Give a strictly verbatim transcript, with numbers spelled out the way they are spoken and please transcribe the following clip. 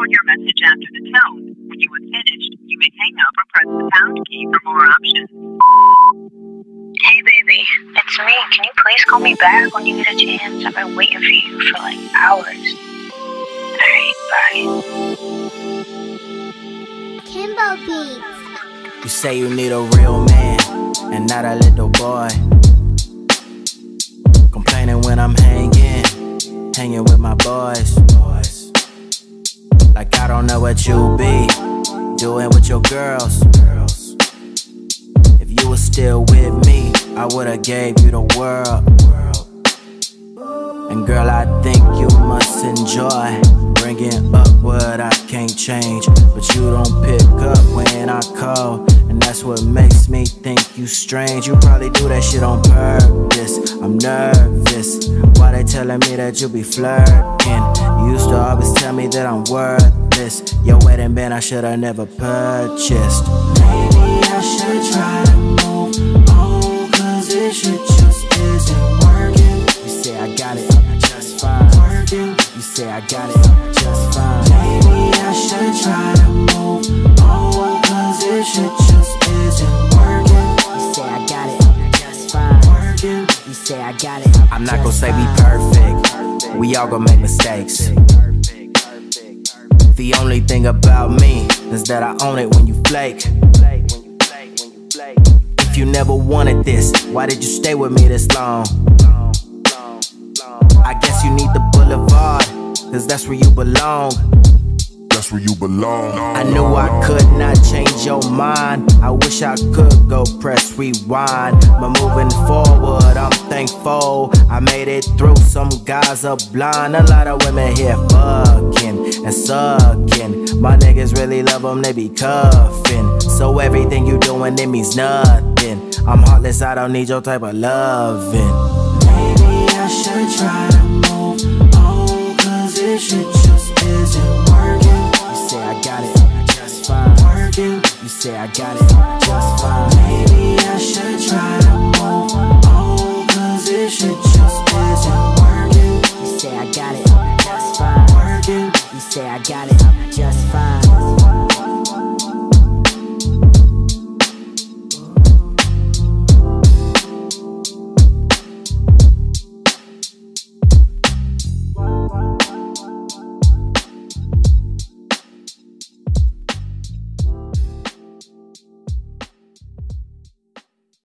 record your message after the tone. When you have finished, you may hang up or press the pound key for more options. Hey baby, it's me. Can you please call me back when you get a chance? I've been waiting for you for like hours. Alright, bye. Kimbo Beats. You say you need a real man and not a little boy. Complaining when I'm hanging, hanging with my boys. Like I don't know what you be doing with your girls. If you were still with me, I would've gave you the world. And girl, I think you must enjoy bringing up what I can't change. But you don't pick up when I call, and that's what makes me think you strange. You probably do that shit on purpose. I'm nervous. Why they telling me that you be flirting? You used to always tell me that I'm worthless. Your wedding band I should've never purchased. Maybe I should try to move on, cause this shit just isn't working. You say I got it just fine. Working. You say I got it just fine. Maybe I should try to move on, cause this shit just isn't working. You say I got it just fine. Working. You say I got it. I'm not gonna say we perfect. We all gonna make mistakes. The only thing about me is that I own it when you flake. If you never wanted this, why did you stay with me this long? I guess you need the boulevard, cause that's where you belong. That's where you belong. I knew I could not change your mind. I wish I could go press rewind. But moving forward, I'm thankful I made it through. Some guys are blind. A lot of women here fucking and sucking. My niggas really love them, they be cuffing. So everything you doing, it means nothing. I'm heartless, I don't need your type of loving. Maybe I should try to move on, cause this shit just isn't working. You say I got it just fine. Working. You say I got it just fine. Maybe I should try to move on, cause this shit just isn't working. You say I got it just fine. Working. You say I got it